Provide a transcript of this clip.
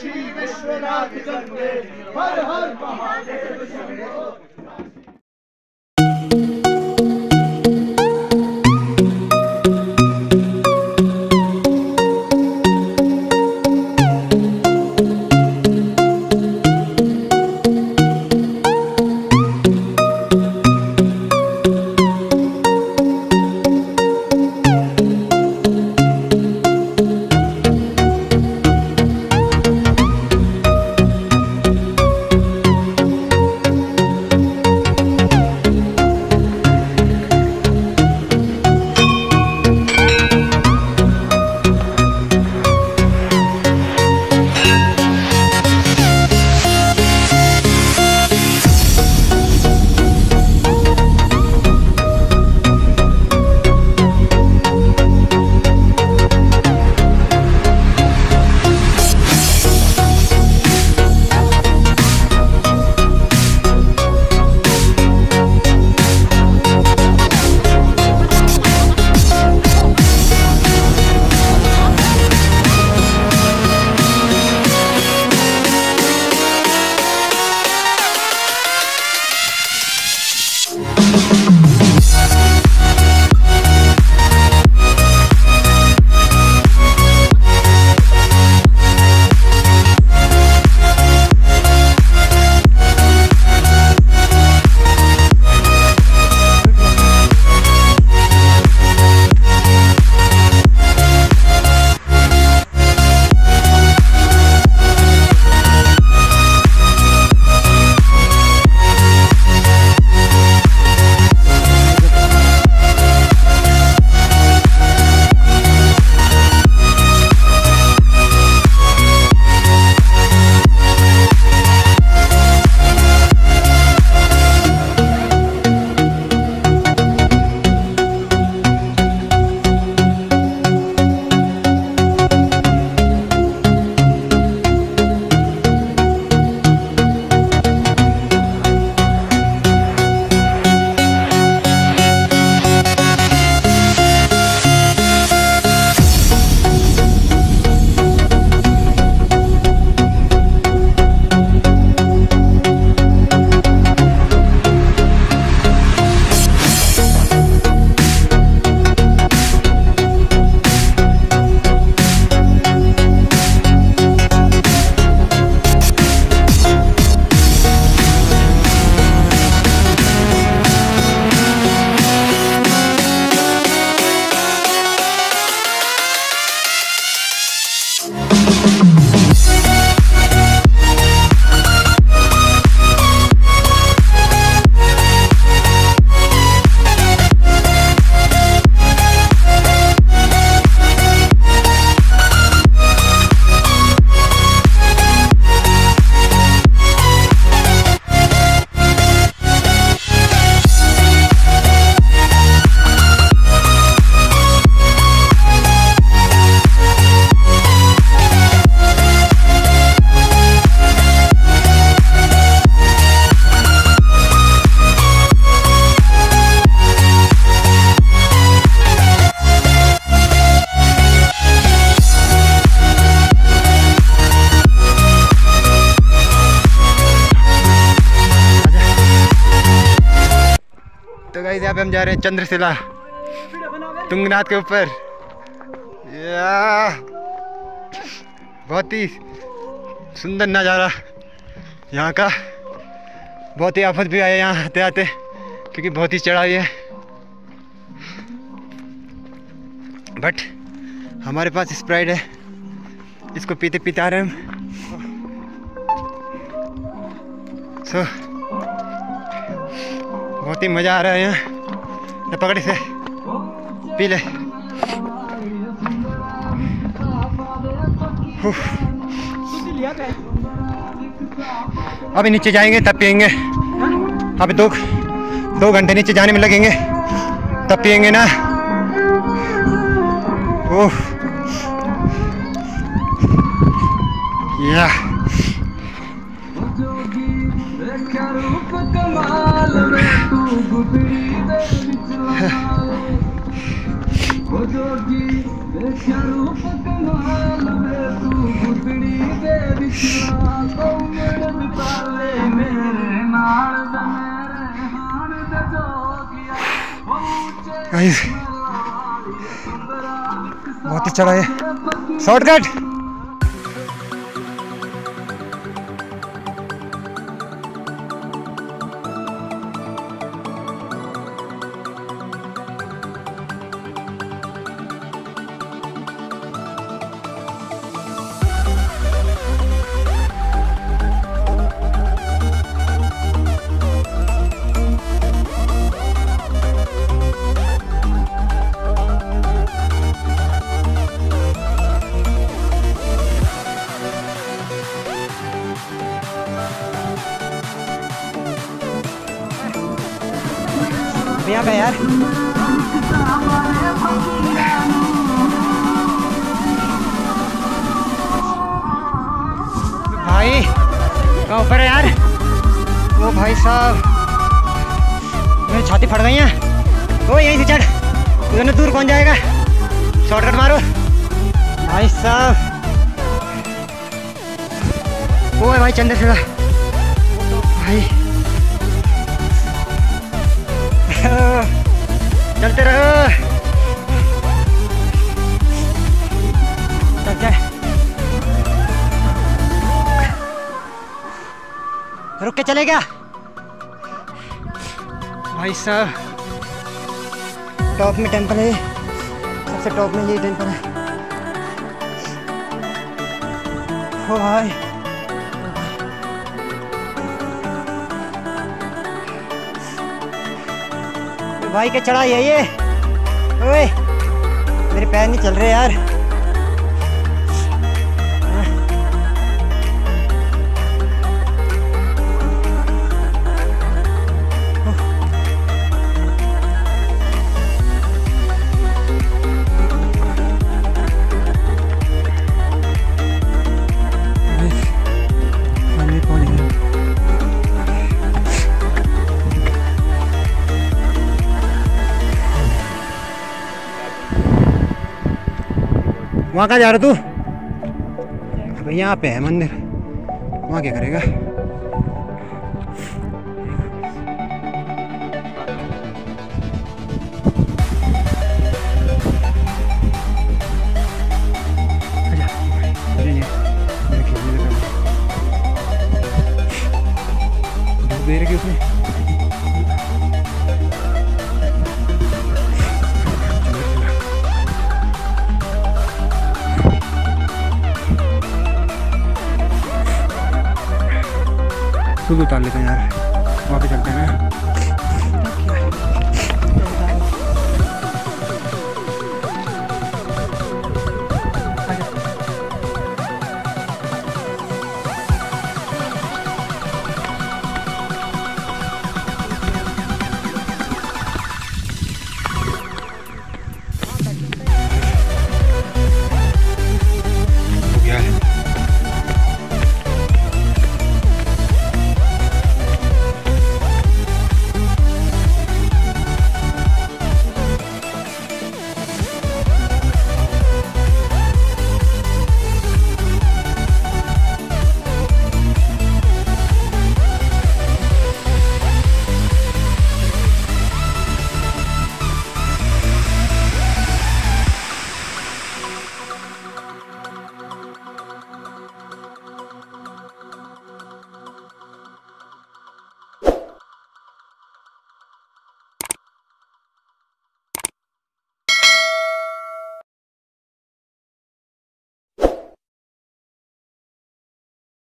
काशी विश्वनाथ गंगे, हर हर महादेव शंभो। तो गाइस यहाँ पे हम जा रहे हैं चंद्रशिला तुंगनाथ के ऊपर। बहुत ही सुंदर नज़ारा यहाँ का। बहुत ही आफत भी आया यहाँ आते आते, क्योंकि बहुत ही चढ़ाई है। बट हमारे पास स्प्राइट है, इसको पीते पीते आ रहे हैं हम। सो बहुत ही मज़ा आ रहा है यहाँ। पकड़ से पी ले। अभी नीचे जाएंगे तब पियेंगे। अभी दो घंटे नीचे जाने में लगेंगे, तब पियेंगे ना। ओह या बहुत ही चढ़ा है। शॉर्टकट। यहाँ पे यार भाई कहाँ ऊपर है यार। ओ भाई साहब मेरी छाती फट गई है। ओ यहीं से चढ़, उधर दूर कौन जाएगा। शॉर्टकट मारो भाई साहब। ओ भाई चंद्रशिला भाई चलते रहो। चल चल रुक के चले गया भाई साहब। टॉप में टेंपल है, सबसे टॉप में ये टेंपल है। ओ भाई भाई क्या चढ़ाई है ये। ओए मेरे पैर नहीं चल रहे यार। वहाँ कहाँ जा रहा तू? भाई यहाँ पे है मंदिर, वहाँ क्या करेगा। दे रखी उसने। खुद उतार लेते हैं यार, वहाँ पे चलते हैं ना।